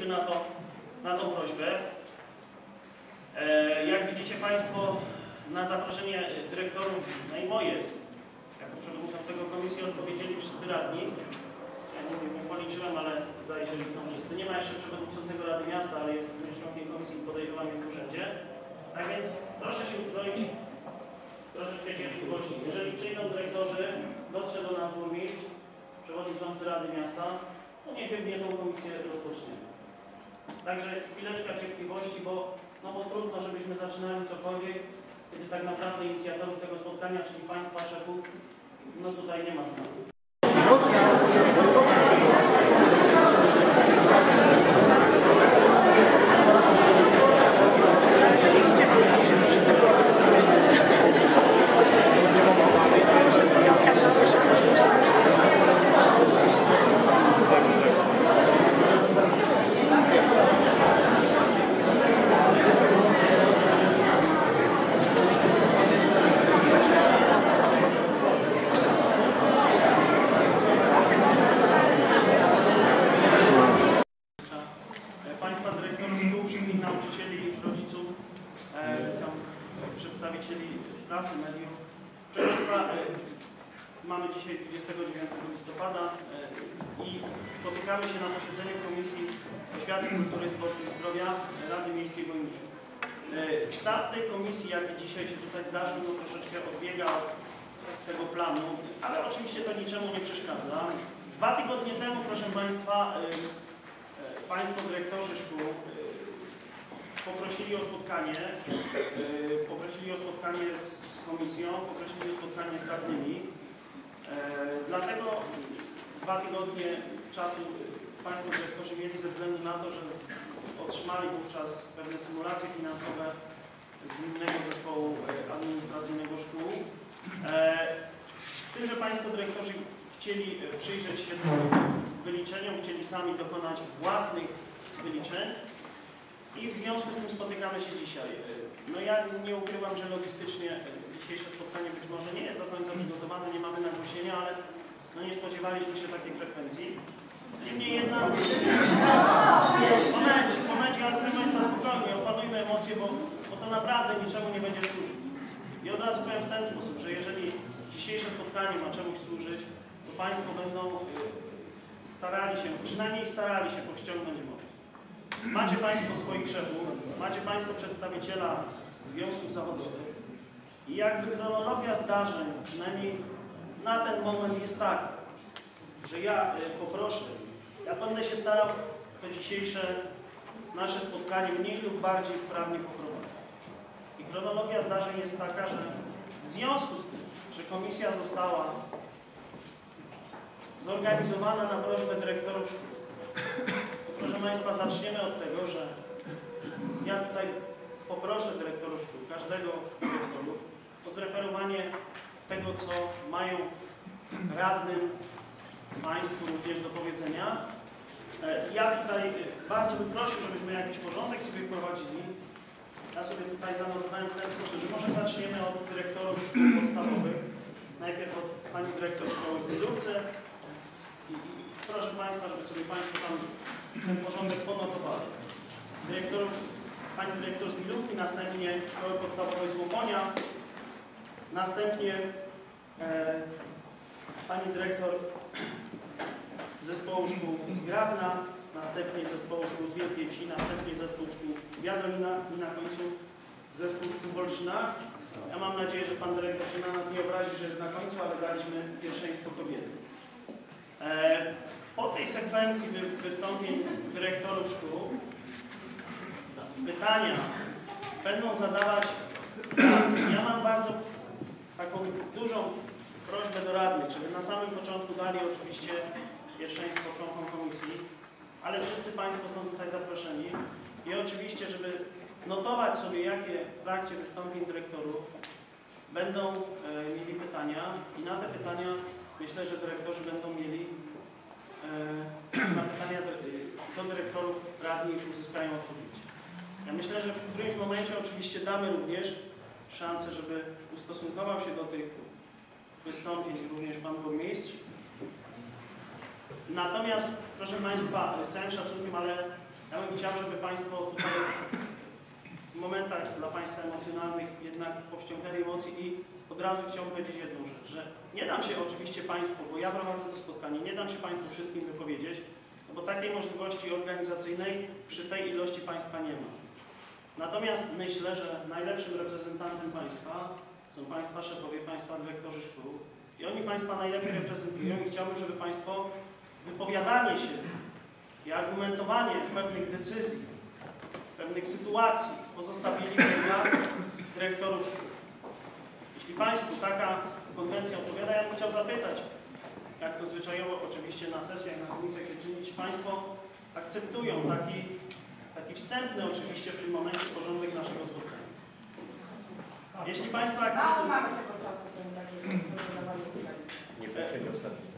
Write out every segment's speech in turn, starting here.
zgodziliśmy na tą prośbę. Jak widzicie Państwo, na zaproszenie dyrektorów, no i moje, jako przewodniczącego komisji, odpowiedzieli wszyscy radni. Ja nie policzyłem, ale zdaje się, że są wszyscy. Nie ma jeszcze przewodniczącego Rady Miasta, ale jest członkiem komisji, podejrzewam, jest w urzędzie. Tak więc proszę się uzbroić troszeczkę cierpliwości. Jeżeli przyjdą dyrektorzy, dotrze do nas burmistrz, przewodniczący Rady Miasta, to niech pewnie tą komisję rozpoczniemy. Także chwileczka cierpliwości, bo trudno, żebyśmy zaczynali cokolwiek, kiedy tak naprawdę inicjatorów tego spotkania, czyli Państwa szefów, tutaj nie ma znaku. Przedstawicieli prasy, mediów. Proszę Państwa, mamy dzisiaj 29 listopada i spotykamy się na posiedzeniu Komisji Oświaty, Kultury, Sportu i Zdrowia Rady Miejskiej w Wojniczu. Kształt tej komisji, jaki dzisiaj się tutaj zdarzył, troszeczkę odbiega od tego planu, ale oczywiście to niczemu nie przeszkadza. 2 tygodnie temu, proszę Państwa, Państwo dyrektorzy szkół poprosili o spotkanie z komisją, poprosili o spotkanie z radnymi. Dlatego 2 tygodnie czasu Państwo dyrektorzy mieli ze względu na to, że otrzymali wówczas pewne symulacje finansowe z Gminnego Zespołu Administracyjnego Szkół. Z tym, że Państwo dyrektorzy chcieli przyjrzeć się tym wyliczeniom, chcieli sami dokonać własnych wyliczeń. I w związku z tym spotykamy się dzisiaj. Ja nie ukrywam, że logistycznie dzisiejsze spotkanie być może nie jest do końca przygotowane, nie mamy nagłośnienia, ale nie spodziewaliśmy się takiej frekwencji. Niemniej jednak... Momencie, ale proszę Państwa, spokojnie, opanujmy emocje, bo to naprawdę niczemu nie będzie służyć. I od razu powiem w ten sposób, że jeżeli dzisiejsze spotkanie ma czemuś służyć, to Państwo będą przynajmniej starali się powściągnąć emocje. Macie Państwo swoich szefów, macie Państwo przedstawiciela związków zawodowych i jakby chronologia zdarzeń, przynajmniej na ten moment jest taka, że ja poproszę, ja będę się starał to dzisiejsze nasze spotkanie mniej lub bardziej sprawnie poprowadzić. I chronologia zdarzeń jest taka, że w związku z tym, że komisja została zorganizowana na prośbę dyrektorów szkół, proszę Państwa, zaczniemy od tego, że ja tutaj poproszę dyrektorów szkół, każdego dyrektorów o zreferowanie tego, co mają radnym Państwu również do powiedzenia. Ja tutaj bardzo bym prosił, żebyśmy jakiś porządek sobie wprowadzili. Ja sobie tutaj zanotowałem w ten sposób, że może zaczniemy od dyrektorów szkół podstawowych. Najpierw od pani dyrektor szkoły w Bydówce. Proszę Państwa, żeby sobie Państwo tam ten porządek ponotowali. Pani dyrektor z Milówki, następnie Szkoły Podstawowej z Łoponia, następnie pani dyrektor Zespołu Szkół z Grabna, następnie Zespołu Szkół z Wielkiej Wsi, następnie Zespół Szkół Biadolina i na końcu Zespół Szkół w Olszynach. Ja mam nadzieję, że pan dyrektor się na nas nie obrazi, że jest na końcu, ale daliśmy pierwszeństwo kobiety. Po tej sekwencji wystąpień dyrektorów szkół pytania będą zadawać radni. Ja mam bardzo taką dużą prośbę do radnych, żeby na samym początku dali oczywiście pierwszeństwo członkom komisji, ale wszyscy Państwo są tutaj zaproszeni i oczywiście, żeby notować sobie, jakie w trakcie wystąpień dyrektorów będą mieli pytania i na te pytania myślę, że dyrektorzy będą mieli na pytania do dyrektorów radni uzyskają odpowiedź. Ja myślę, że w którymś momencie oczywiście damy również szansę, żeby ustosunkował się do tych wystąpień również pan burmistrz. Natomiast, proszę Państwa, z całym szacunkiem, ale Ja bym chciał, żeby Państwo tutaj w momentach dla Państwa emocjonalnych jednak powściągnęli emocje i od razu chciałbym powiedzieć jedną rzecz, że nie dam się oczywiście Państwu, bo ja prowadzę to spotkanie, nie dam się Państwu wszystkim wypowiedzieć, no bo takiej możliwości organizacyjnej przy tej ilości Państwa nie ma. Natomiast myślę, że najlepszym reprezentantem Państwa są Państwa szefowie, Państwa dyrektorzy szkół i oni Państwa najlepiej reprezentują i chciałbym, żeby Państwo wypowiadanie się i argumentowanie pewnych decyzji, pewnych sytuacji pozostawili dla dyrektorów szkół. Jeśli Państwu taka konwencja odpowiada, ja bym chciał zapytać, jak to zwyczajowo oczywiście na sesjach, na komisjach, czy Państwo akceptują taki wstępny oczywiście w tym momencie porządek naszego spotkania. Jeśli Państwo akceptują... mamy tego czasu, nie pierwszej, ostatniej.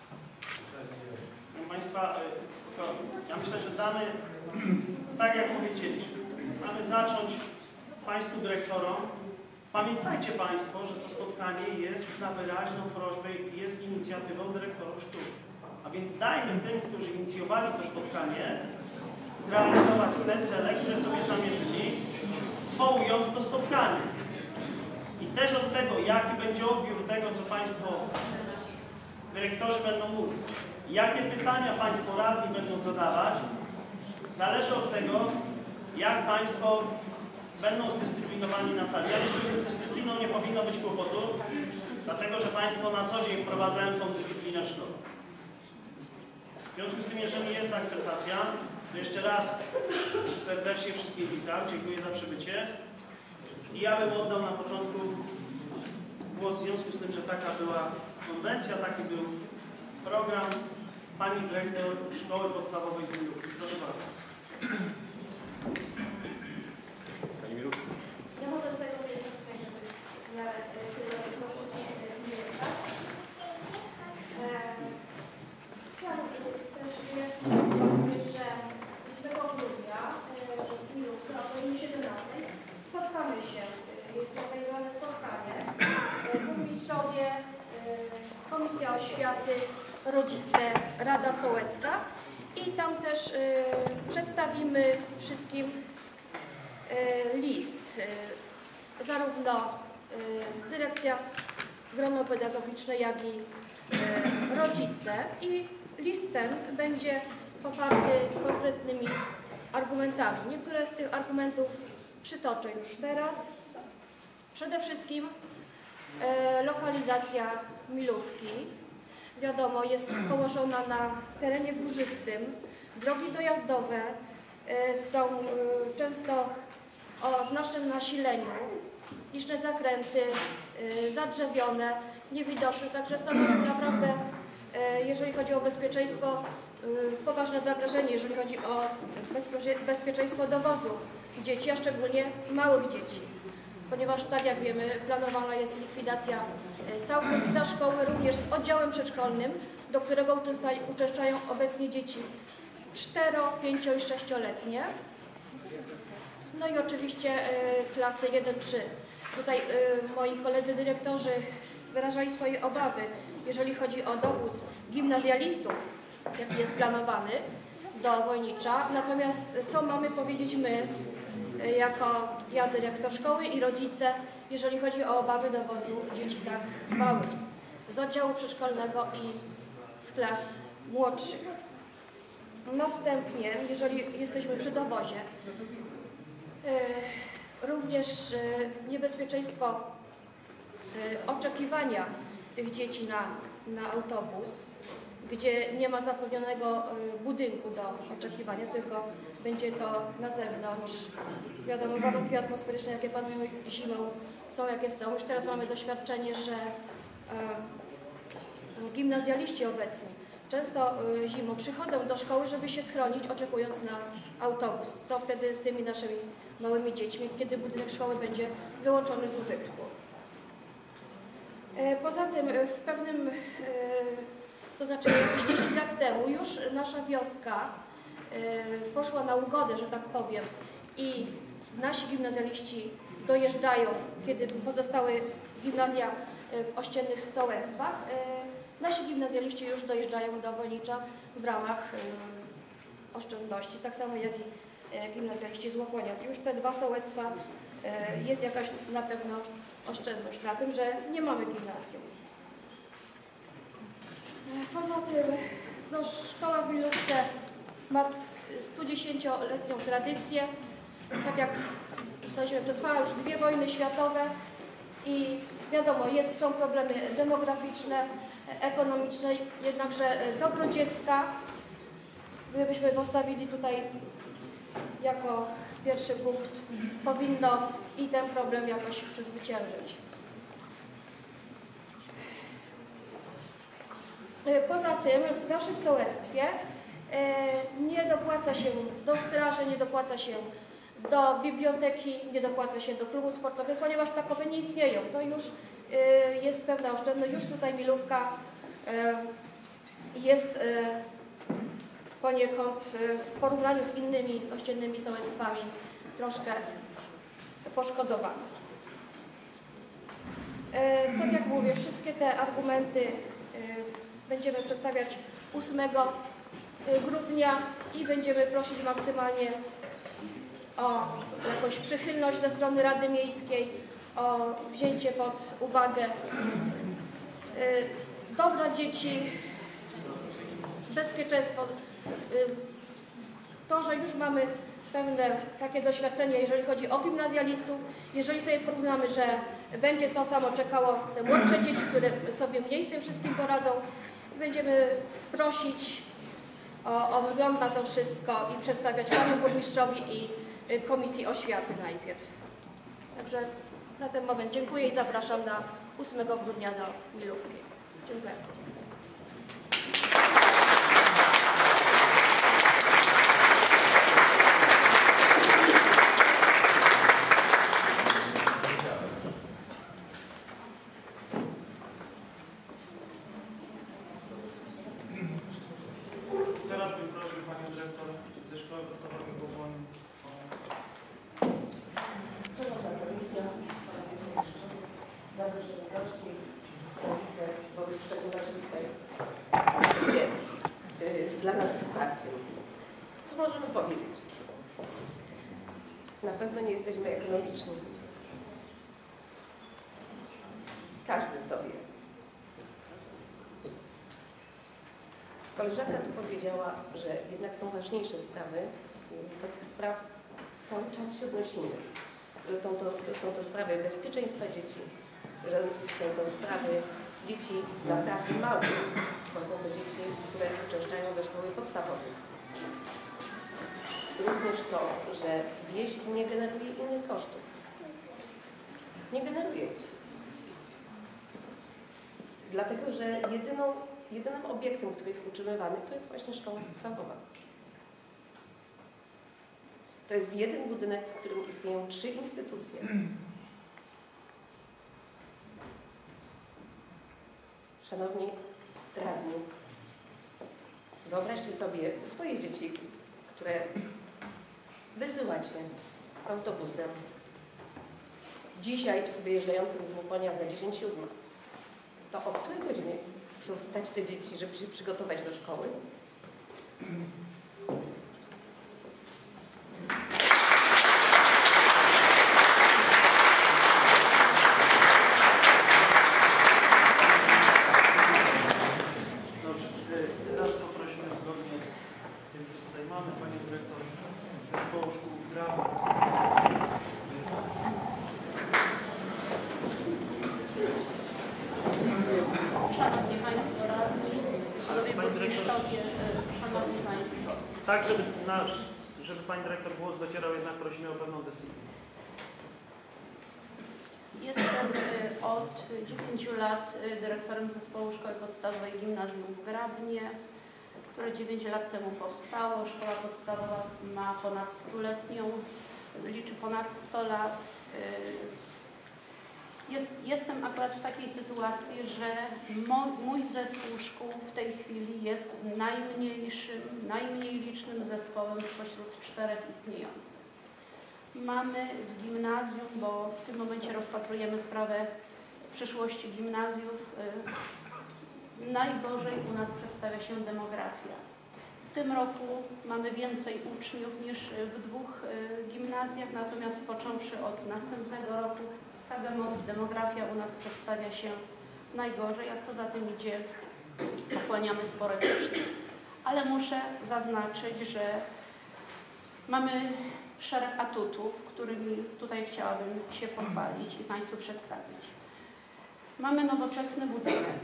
Państwa, ja myślę, że damy, tak jak powiedzieliśmy, mamy zacząć Państwu dyrektorom. Pamiętajcie Państwo, że to spotkanie jest na wyraźną prośbę i jest inicjatywą dyrektorów szkół. A więc dajmy tym, którzy inicjowali to spotkanie, zrealizować te cele, które sobie zamierzyli, zwołując to spotkanie. I też od tego, jaki będzie odbiór tego, co Państwo dyrektorzy będą mówić, jakie pytania Państwo radni będą zadawać, zależy od tego, jak Państwo będą zdyscyplinowani na sali. Ja myślę, że z dyscypliną nie powinno być kłopotu, dlatego że Państwo na co dzień wprowadzają tą dyscyplinę szkoły. W związku z tym, jeżeli jest akceptacja, to jeszcze raz serdecznie wszystkich witam, dziękuję za przybycie. I ja bym oddał na początku głos w związku z tym, że taka była konwencja, taki był program pani dyrektor Szkoły Podstawowej z Milówki. Proszę bardzo. Pani Milówka. Ja może z tego miejsca tutaj, żeby w miarę tylko wszystkich nie jest, tak? Chciałam też powiedzieć, że 8 grudnia w Milówce o godzinie 17 spotkamy się, jest zorganizowane spotkanie, burmistrzowie, Komisja Oświaty, rodzice, Rada Sołecka i tam też przedstawimy wszystkim list, zarówno dyrekcja grono-pedagogiczne, jak i rodzice i list ten będzie poparty konkretnymi argumentami. Niektóre z tych argumentów przytoczę już teraz. Przede wszystkim lokalizacja Milówki. Wiadomo, jest położona na terenie górzystym. Drogi dojazdowe są często o znacznym nasileniu. Liczne zakręty, zadrzewione, niewidoczne. Także stanowią naprawdę, jeżeli chodzi o bezpieczeństwo, poważne zagrożenie, jeżeli chodzi o bezpieczeństwo dowozu dzieci, a szczególnie małych dzieci. Ponieważ, tak jak wiemy, planowana jest likwidacja całkowita szkoły, również z oddziałem przedszkolnym, do którego uczęszczają obecnie dzieci 4-, 5- i 6-letnie. No i oczywiście klasy 1-3. Tutaj moi koledzy dyrektorzy wyrażali swoje obawy, jeżeli chodzi o dowóz gimnazjalistów, jaki jest planowany do Wojnicza. Natomiast co mamy powiedzieć my, jako ja, dyrektor szkoły i rodzice, jeżeli chodzi o obawy dowozu dzieci tak małych z oddziału przedszkolnego i z klas młodszych. Następnie, jeżeli jesteśmy przy dowozie, również niebezpieczeństwo oczekiwania tych dzieci na autobus, gdzie nie ma zapewnionego budynku do oczekiwania, tylko będzie to na zewnątrz. Wiadomo, warunki atmosferyczne, jakie panują zimą, są jakie są. Już teraz mamy doświadczenie, że gimnazjaliści obecni często zimą przychodzą do szkoły, żeby się schronić, oczekując na autobus. Co wtedy z tymi naszymi małymi dziećmi, kiedy budynek szkoły będzie wyłączony z użytku. Poza tym w pewnym, to znaczy jakieś 10 lat temu już nasza wioska poszła na ugodę, że tak powiem, i nasi gimnazjaliści dojeżdżają, kiedy pozostały gimnazja w ościennych sołectwach, nasi gimnazjaliści już dojeżdżają do Wojnicza w ramach oszczędności, tak samo jak i gimnazjaliści z Łochłonia. Już te 2 sołectwa jest jakaś na pewno oszczędność na tym, że nie mamy gimnazjum. Poza tym no, szkoła w Milówce ma 110-letnią tradycję. Tak jak ustaliliśmy, przetrwała już 2 wojny światowe i wiadomo, są problemy demograficzne, ekonomiczne, jednakże dobro dziecka, gdybyśmy postawili tutaj jako pierwszy punkt, powinno i ten problem jakoś przezwyciężyć. Poza tym w naszym sołectwie nie dopłaca się do straży, nie dopłaca się do biblioteki, nie dopłaca się do klubów sportowych, ponieważ takowe nie istnieją. To już jest pewna oszczędność. Już tutaj Milówka jest poniekąd w porównaniu z innymi, z ościennymi sołectwami troszkę poszkodowana. Tak jak mówię, wszystkie te argumenty będziemy przedstawiać 8 grudnia i będziemy prosić maksymalnie o jakąś przychylność ze strony Rady Miejskiej, o wzięcie pod uwagę dobra dzieci, bezpieczeństwo. To, że już mamy pewne takie doświadczenie, jeżeli chodzi o gimnazjalistów, jeżeli sobie porównamy, że będzie to samo czekało te młodsze dzieci, które sobie mniej z tym wszystkim poradzą, będziemy prosić o wzgląd na to wszystko i przedstawiać panu burmistrzowi i Komisji Oświaty najpierw. Także na ten moment dziękuję i zapraszam na 8 grudnia do Milówki. Dziękuję. Teraz bym prosił panią dyrektor ze szkoły podstawowej w Łochłoniu o... Szanowna Komisja, zaproszeni gości, rodzice, wobec szczególności tej dla nas wsparciem. Co możemy powiedzieć? Na pewno nie jesteśmy ekonomiczni. Każdy to wie. Koleżanka tu powiedziała, że jednak są ważniejsze sprawy, do tych spraw cały czas się odnosimy. Że są to sprawy bezpieczeństwa dzieci, że są to sprawy dzieci naprawdę małych, bo są to dzieci, które uczęszczają do szkoły podstawowej. Również to, że wieś nie generuje innych kosztów. Nie generuje. Dlatego, że jedynym obiektem, który jest utrzymywany, to jest właśnie szkoła podstawowa. To jest jeden budynek, w którym istnieją 3 instytucje. Szanowni radni, wyobraźcie sobie swoje dzieci, które wysyłacie autobusem. Dzisiaj wyjeżdżającym z Łochłonia za 10:07. To o której godzinie muszą wstać te dzieci, żeby się przygotować do szkoły? Dobrze, teraz poprosimy zgodnie z tym, co tutaj mamy, panią dyrektor zespołu szkół w Grabnie. Szanowni Państwo radni, Szanowni burmistrzowie, Szanowni Państwo. Tak, żeby pani dyrektor głos docierał, jednak prosimy o pewną dyscyplinę. Jestem od 9 lat dyrektorem zespołu szkoły podstawowej Gimnazjum w Grabnie, które 9 lat temu powstało. Szkoła podstawowa ma ponad 100-letnią, liczy ponad 100 lat. Jestem akurat w takiej sytuacji, że mój zespół szkół w tej chwili jest najmniej licznym zespołem spośród 4 istniejących. Mamy w gimnazjum, bo w tym momencie rozpatrujemy sprawę przyszłości gimnazjów, najgorzej u nas przedstawia się demografia. W tym roku mamy więcej uczniów niż w 2 gimnazjach, natomiast począwszy od następnego roku ta demografia u nas przedstawia się najgorzej, a co za tym idzie, pochłaniamy spore koszty. Ale muszę zaznaczyć, że mamy szereg atutów, którymi tutaj chciałabym się pochwalić i Państwu przedstawić. Mamy nowoczesny budynek,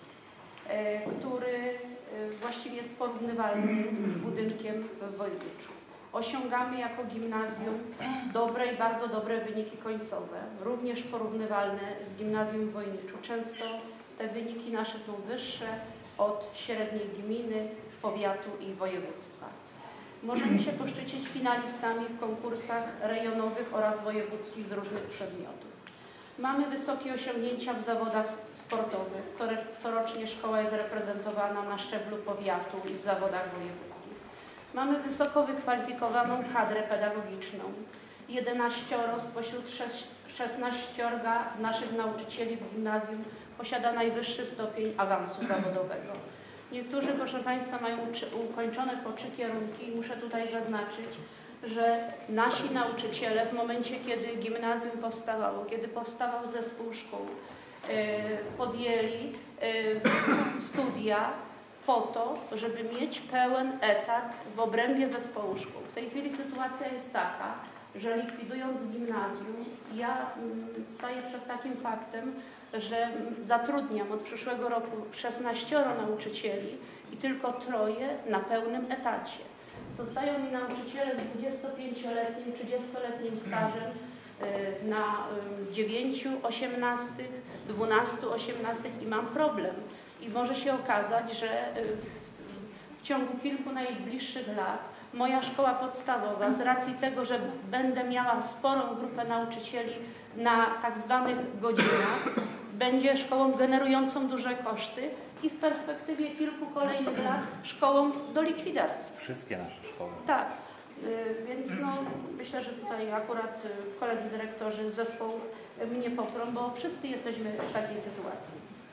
który właściwie jest porównywalny z budynkiem w Wojniczu. Osiągamy jako gimnazjum dobre i bardzo dobre wyniki końcowe, również porównywalne z gimnazjum w Wojniczu. Często te wyniki nasze są wyższe od średniej gminy, powiatu i województwa. Możemy się poszczycić finalistami w konkursach rejonowych oraz wojewódzkich z różnych przedmiotów. Mamy wysokie osiągnięcia w zawodach sportowych. Corocznie szkoła jest reprezentowana na szczeblu powiatu i w zawodach wojewódzkich. Mamy wysoko wykwalifikowaną kadrę pedagogiczną. 11 spośród 16 naszych nauczycieli w gimnazjum posiada najwyższy stopień awansu zawodowego. Niektórzy, proszę Państwa, mają ukończone po 3 kierunki i muszę tutaj zaznaczyć, że nasi nauczyciele w momencie, kiedy gimnazjum powstawało, kiedy powstawał zespół szkół, podjęli studia po to, żeby mieć pełen etat w obrębie zespołu szkół. W tej chwili sytuacja jest taka, że likwidując gimnazjum, ja staję przed takim faktem, że zatrudniam od przyszłego roku 16 nauczycieli i tylko 3 na pełnym etacie. Zostają mi nauczyciele z 25-letnim, 30-letnim stażem na 9 osiemnastych, 12 osiemnastych i mam problem. I może się okazać, że w ciągu kilku najbliższych lat moja szkoła podstawowa, z racji tego, że będę miała sporą grupę nauczycieli na tak zwanych godzinach, będzie szkołą generującą duże koszty i w perspektywie kilku kolejnych lat szkołą do likwidacji. Wszystkie nasze szkoły. Tak, więc no, myślę, że tutaj akurat koledzy dyrektorzy z zespołów mnie poprą, bo wszyscy jesteśmy w takiej sytuacji.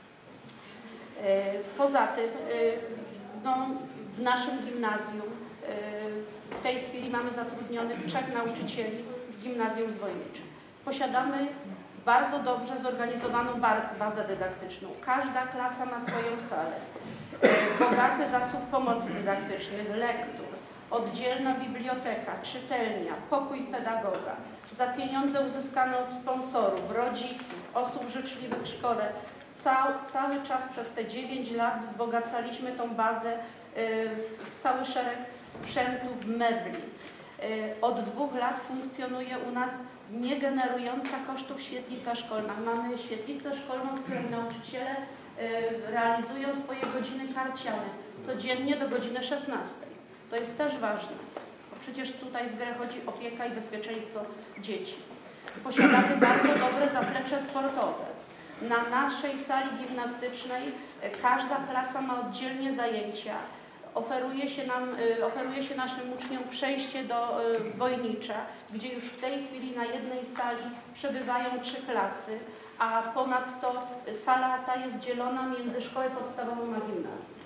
Poza tym no, w naszym gimnazjum w tej chwili mamy zatrudnionych 3 nauczycieli z gimnazjum z Wojnicza. Posiadamy bardzo dobrze zorganizowaną bazę dydaktyczną. Każda klasa ma swoją salę. Bogaty zasób pomocy dydaktycznych, lektur, oddzielna biblioteka, czytelnia, pokój pedagoga. Za pieniądze uzyskane od sponsorów, rodziców, osób życzliwych w szkole. Cały czas przez te 9 lat wzbogacaliśmy tą bazę w cały szereg sprzętów, mebli. Od 2 lat funkcjonuje u nas nie generująca kosztów świetlica szkolna. Mamy świetlicę szkolną, w której nauczyciele realizują swoje godziny karciane codziennie do godziny 16. To jest też ważne, bo przecież tutaj w grę chodzi opieka i bezpieczeństwo dzieci. Posiadamy bardzo dobre zaplecze sportowe. Na naszej sali gimnastycznej każda klasa ma oddzielnie zajęcia. Oferuje się naszym uczniom przejście do Wojnicza, gdzie już w tej chwili na jednej sali przebywają 3 klasy, a ponadto sala ta jest dzielona między szkołę podstawową a gimnazjum.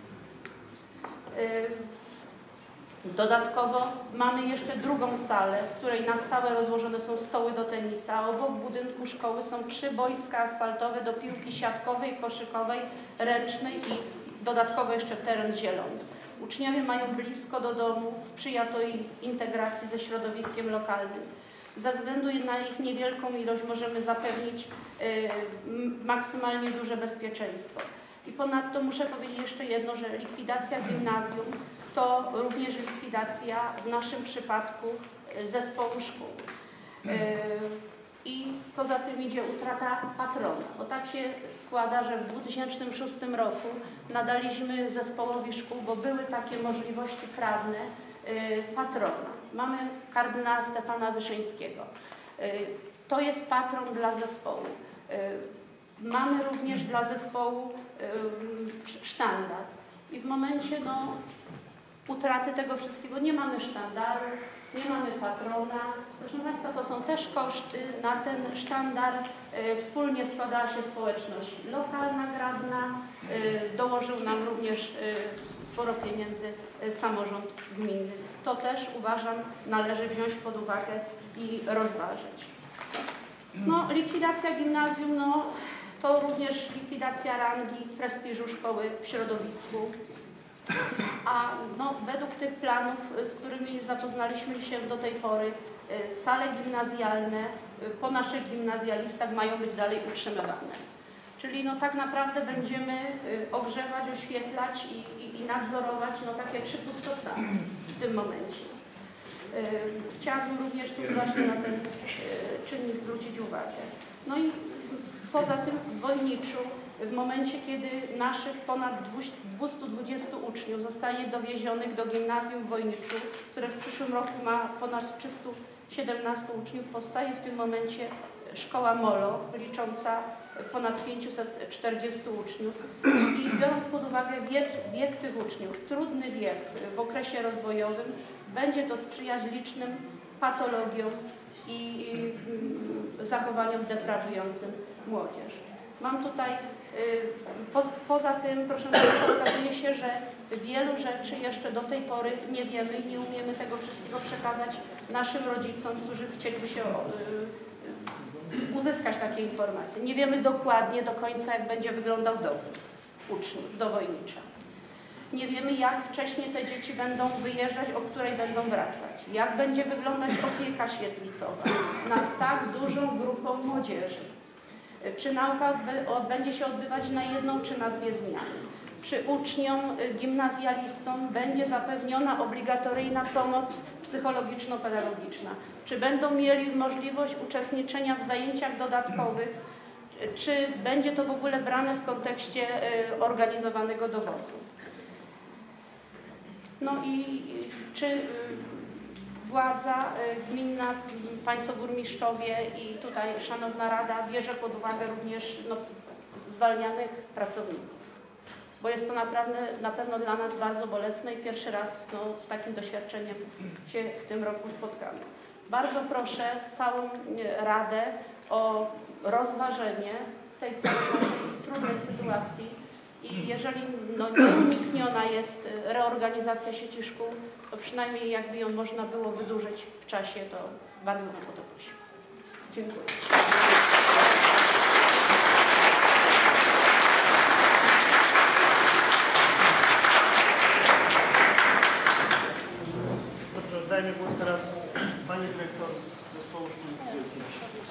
Dodatkowo mamy jeszcze drugą salę, w której na stałe rozłożone są stoły do tenisa. Obok budynku szkoły są 3 boiska asfaltowe do piłki siatkowej, koszykowej, ręcznej i dodatkowo jeszcze teren zielony. Uczniowie mają blisko do domu, sprzyja to ich integracji ze środowiskiem lokalnym. Ze względu na ich niewielką ilość możemy zapewnić maksymalnie duże bezpieczeństwo. I ponadto muszę powiedzieć jeszcze jedno, że likwidacja gimnazjum to również likwidacja w naszym przypadku zespołu szkół. I co za tym idzie, utrata patrona. Bo tak się składa, że w 2006 roku nadaliśmy zespołowi szkół, bo były takie możliwości prawne, patrona. Mamy kardynała Stefana Wyszyńskiego. To jest patron dla zespołu. Mamy również dla zespołu sztandar. I w momencie utraty tego wszystkiego. Nie mamy sztandaru, nie mamy patrona. Proszę Państwa, to są też koszty. Na ten sztandar wspólnie składała się społeczność lokalna, gradna. Dołożył nam również sporo pieniędzy samorząd gminny. To też uważam należy wziąć pod uwagę i rozważyć. No, likwidacja gimnazjum, no, to również likwidacja rangi, prestiżu szkoły w środowisku. A no, według tych planów, z którymi zapoznaliśmy się do tej pory, sale gimnazjalne po naszych gimnazjalistach mają być dalej utrzymywane. Czyli no, tak naprawdę będziemy ogrzewać, oświetlać i nadzorować no, takie 3 pustostany w tym momencie. Chciałabym również tu właśnie na ten czynnik zwrócić uwagę. No i poza tym w Wojniczu, w momencie, kiedy naszych ponad 220 uczniów zostanie dowiezionych do gimnazjum w Wojniczu, które w przyszłym roku ma ponad 317 uczniów, powstaje w tym momencie szkoła MOLO, licząca ponad 540 uczniów. I biorąc pod uwagę wiek tych uczniów, trudny wiek w okresie rozwojowym, będzie to sprzyjać licznym patologiom i zachowaniom deprawującym młodzież. Mam tutaj, poza tym, proszę Państwa, okazuje się, że wielu rzeczy jeszcze do tej pory nie wiemy i nie umiemy tego wszystkiego przekazać naszym rodzicom, którzy chcieliby się uzyskać takie informacje. Nie wiemy dokładnie do końca, jak będzie wyglądał dowóz uczniów do Wojnicza. Nie wiemy, jak wcześnie te dzieci będą wyjeżdżać, o której będą wracać. Jak będzie wyglądać opieka świetlicowa nad tak dużą grupą młodzieży. Czy nauka będzie się odbywać na jedną czy na 2 zmiany. Czy uczniom, gimnazjalistom będzie zapewniona obligatoryjna pomoc psychologiczno-pedagogiczna. Czy będą mieli możliwość uczestniczenia w zajęciach dodatkowych. Czy będzie to w ogóle brane w kontekście organizowanego dowozu. No i czy władza gminna, Państwo burmistrzowie i tutaj Szanowna Rada bierze pod uwagę również no, zwalnianych pracowników. Bo jest to na pewno dla nas bardzo bolesne i pierwszy raz no, z takim doświadczeniem się w tym roku spotkamy. Bardzo proszę całą Radę o rozważenie tej całej trudnej sytuacji i jeżeli no, nieunikniona jest reorganizacja sieci szkół, to przynajmniej jakby ją można było wydłużyć w czasie, to bardzo bym o to prosiła. Dziękuję. Dobrze, oddajmy głos teraz pani dyrektor z zespołu szkół wielkich.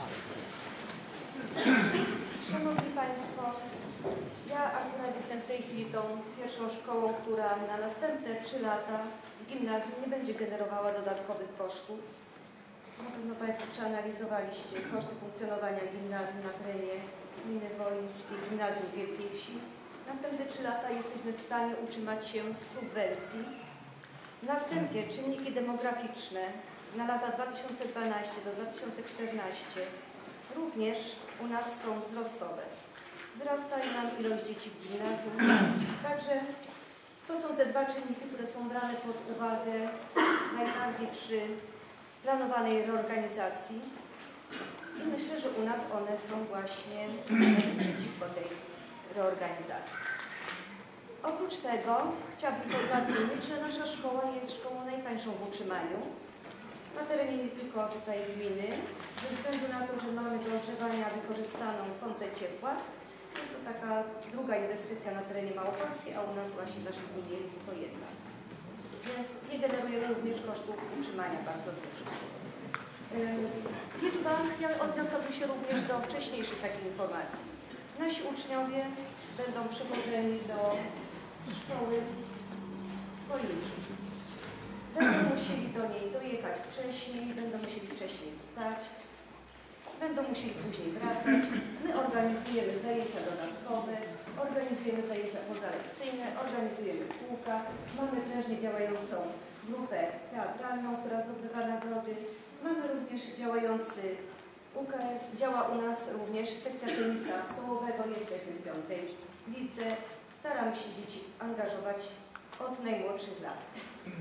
Szanowni Państwo, ja akurat jestem w tej chwili tą pierwszą szkołą, która na następne 3 lata w gimnazjum nie będzie generowała dodatkowych kosztów. Na pewno Państwo przeanalizowaliście koszty funkcjonowania gimnazjum na terenie gminy Wojnicz i gimnazjum w Wielkiej Wsi. Następne 3 lata jesteśmy w stanie utrzymać się z subwencji. Następnie czynniki demograficzne na lata 2012 do 2014 również u nas są wzrostowe. Wzrasta nam ilość dzieci w gimnazjum. Także to są te 2 czynniki, które są brane pod uwagę najbardziej przy planowanej reorganizacji. I myślę, że u nas one są właśnie przeciwko tej reorganizacji. Oprócz tego chciałabym podkreślić, że nasza szkoła jest szkołą najtańszą w utrzymaniu. Na terenie nie tylko tutaj gminy, ze względu na to, że mamy do ogrzewania wykorzystaną pompę ciepła. Jest to taka druga inwestycja na terenie Małopolski, a u nas właśnie w naszej gminie jest to jedna. Więc nie generujemy również kosztów utrzymania bardzo dużych. Liczba, ja odniosłabym się również do wcześniejszych takich informacji. Nasi uczniowie będą przewożeni do szkoły w Wojniczu. Będą musieli do niej dojechać wcześniej, będą musieli wcześniej wstać, będą musieli później wracać. My organizujemy zajęcia dodatkowe, organizujemy zajęcia pozalekcyjne, organizujemy kółka, mamy prężnie działającą grupę teatralną, która zdobywa nagrody. Mamy również działający UKS, działa u nas również sekcja tenisa stołowego, jesteśmy w 5. lidze. Staramy się dzieci angażować od najmłodszych lat.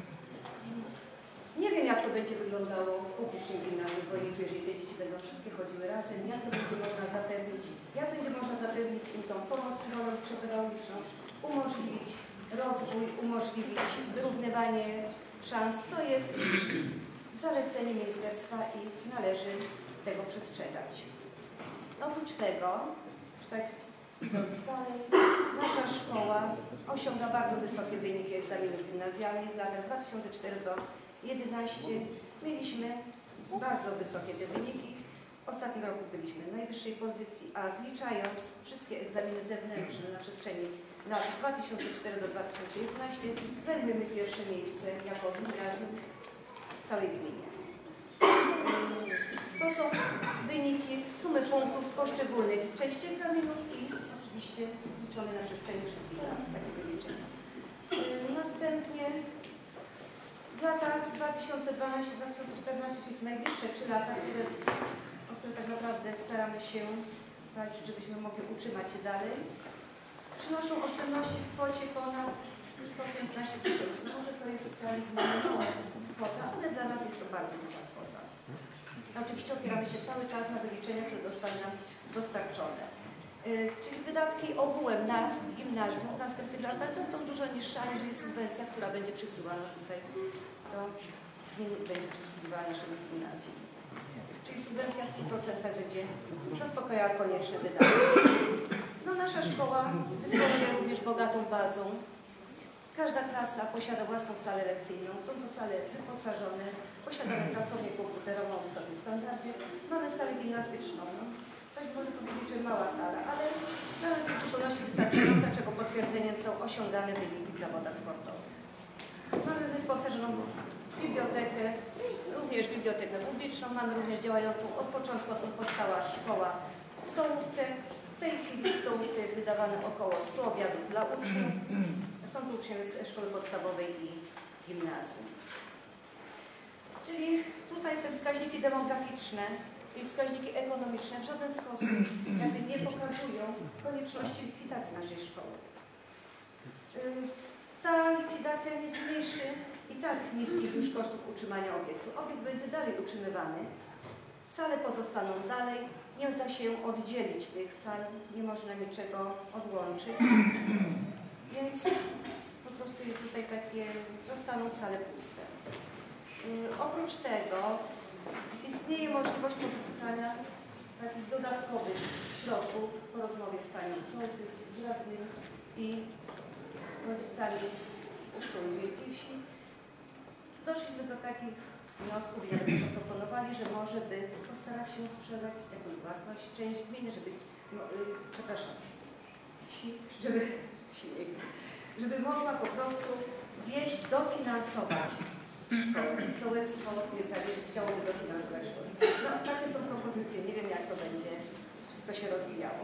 Nie wiem, jak to będzie wyglądało w publicznym gimnazjum, bo nie czuję, że te dzieci będą wszystkie chodziły razem. Jak to będzie można zapewnić? Jak będzie można zapewnić im tą pomoc psychologiczno-pedagogiczną, umożliwić rozwój, umożliwić wyrównywanie szans, co jest zalecenie ministerstwa i należy tego przestrzegać. Oprócz tego, że tak idąc dalej, nasza szkoła osiąga bardzo wysokie wyniki egzaminów gimnazjalnych. W latach 2004 do 2011 mieliśmy bardzo wysokie te wyniki. W ostatnim roku byliśmy w najwyższej pozycji, a zliczając wszystkie egzaminy zewnętrzne na przestrzeni lat 2004 do 2011 zajmujemy pierwsze miejsce jako gimnazjum w całej gminie. To są wyniki, sumy punktów z poszczególnych części egzaminów i oczywiście liczone na przestrzeni wszystkich lat, takie wyliczenia. Następnie w latach 2012-2014, czyli najbliższe 3 lata, o które tak naprawdę staramy się walczyć, żebyśmy mogli utrzymać się dalej, przynoszą oszczędności w kwocie ponad 115 tysięcy. Może to jest wcale mała kwota, ale dla nas jest to bardzo duża kwota. Oczywiście opieramy się cały czas na wyliczeniach, które zostały nam dostarczone. Czyli wydatki ogółem na gimnazjum w następnych latach będą dużo niższe, aniżeli subwencja, która będzie przysyłana tutaj do gminy, będzie przysługiwała naszemu gimnazjum. Czyli subwencja w 100% będzie zaspokajała konieczne wydatki. No, nasza szkoła dysponuje również bogatą bazą. Każda klasa posiada własną salę lekcyjną, są to sale wyposażone, posiadamy pracownię komputerową o wysokim standardzie, mamy salę gimnastyczną. No, ktoś może powiedzieć, że mała sala, ale dla nas jest w zupełności wystarczająca, czego potwierdzeniem są osiągane wyniki w zawodach sportowych. Mamy wyposażoną bibliotekę, również bibliotekę publiczną, mamy również działającą od początku, od powstała szkoła, stołówkę. W tej chwili w stołówce jest wydawane około 100 obiadów dla uczniów. Są to uczniowie z szkoły podstawowej i gimnazjum. Czyli tutaj te wskaźniki demograficzne i wskaźniki ekonomiczne w żaden sposób jakby nie pokazują konieczności likwidacji naszej szkoły. Ta likwidacja nie zmniejszy i tak niskich już kosztów utrzymania obiektu. Obiekt będzie dalej utrzymywany. Sale pozostaną dalej. Nie da się oddzielić tych sal, nie można niczego odłączyć. Więc po prostu jest tutaj takie, zostaną sale puste. Oprócz tego istnieje możliwość pozyskania takich dodatkowych środków po rozmowie z panią sołtys, z radnym i rodzicami szkoły Wielkiej Wsi. Doszliśmy do takich wniosków i nawet zaproponowali, że może by postarać się sprzedać z tego własność część gminy, żeby, przepraszam, wsi, żeby mogła po prostu wieść, dofinansować szkołę. Sołectwo Wielkawieży chciałoby dofinansować szkołę. No, takie są propozycje, nie wiem jak to będzie wszystko się rozwijało.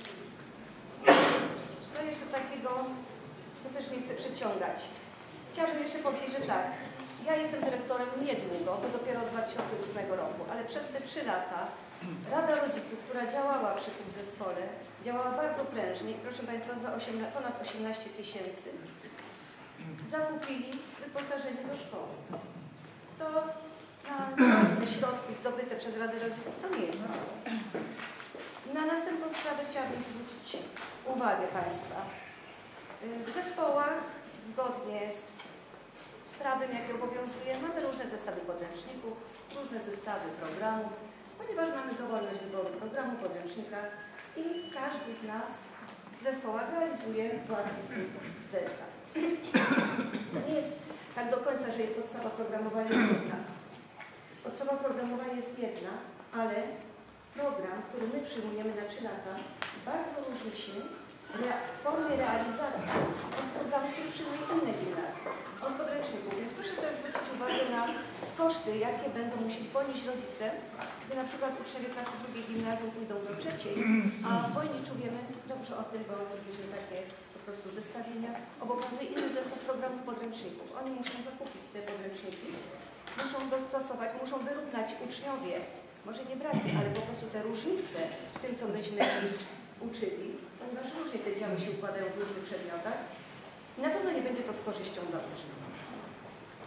Co jeszcze takiego, to też nie chcę przeciągać. Chciałabym jeszcze powiedzieć, że tak, ja jestem dyrektorem niedługo, bo dopiero od 2008 roku, ale przez te 3 lata Rada Rodziców, która działała przy tym zespole, działała bardzo prężnie i proszę Państwa, za ponad 18 tysięcy zakupili wyposażenie do szkoły. To na własne środki zdobyte przez Radę Rodziców to nie jest mało. Na następną sprawę chciałabym zwrócić uwagę Państwa. W zespołach, zgodnie z prawem, jakie obowiązuje, mamy różne zestawy podręczników, różne zestawy programów, ponieważ mamy dowolność wyboru programu, podręcznika i każdy z nas w zespołach realizuje własny swój zestaw. To nie jest tak do końca, że podstawa programowa jest jedna. Podstawa programowa jest jedna, ale program, który my przyjmujemy na 3 lata, bardzo różni się w formie realizacji od programu, który przyjmuje inne gimnazjum, od podręczników. Więc proszę teraz zwrócić uwagę na koszty, jakie będą musieli ponieść rodzice, gdy na przykład uczniowie klasy 2 gimnazjum pójdą do 3, a Wojniczu wiemy dobrze o tym, bo zrobiliśmy takie po prostu zestawienia. Obowiązuje inny zestaw programów podręczników. Oni muszą zakupić te podręczniki, muszą dostosować, muszą wyrównać uczniowie, może nie braki, ale po prostu te różnice w tym, co myśmy ich uczyli, ponieważ różnie te działy się układają w różnych przedmiotach. Na pewno nie będzie to z korzyścią dla uczniów.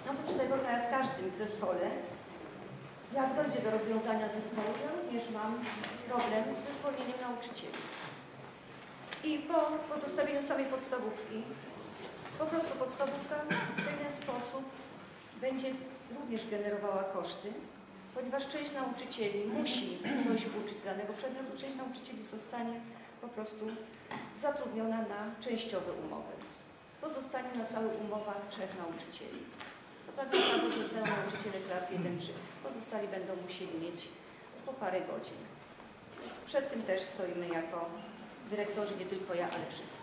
Oprócz tego, tak jak w każdym zespole, jak dojdzie do rozwiązania zespołu, ja również mam problem ze zwolnieniem nauczycieli. I po pozostawieniu samej podstawówki, po prostu podstawówka w pewien sposób będzie również generowała koszty, ponieważ część nauczycieli musi ktoś uczyć danego przedmiotu, część nauczycieli zostanie po prostu zatrudniona na częściowe umowy. Pozostanie na całych umowach 3 nauczycieli. Tak naprawdę zostają nauczyciele klas 1-3. Pozostali będą musieli mieć po parę godzin. Przed tym też stoimy jako dyrektorzy, nie tylko ja, ale wszyscy.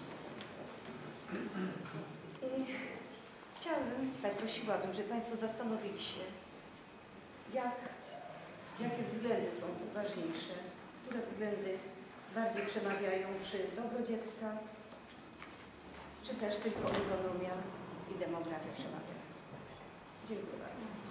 I chciałabym, tak prosiłabym, żeby Państwo zastanowili się, jakie względy są ważniejsze, które względy bardziej przemawiają przy dobro dziecka, czy też tylko ekonomia i demografia przemawiają. Dziękuję bardzo.